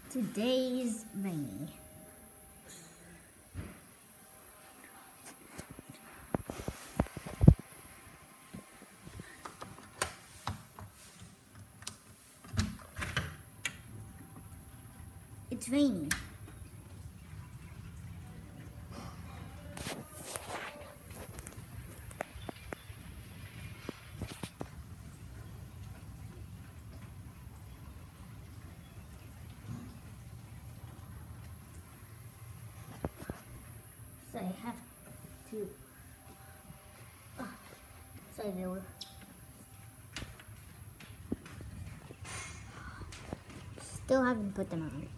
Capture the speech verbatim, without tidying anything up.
Today's rainy. It's rainy. So I have to. Oh, sorry, Bill. Still haven't put them on.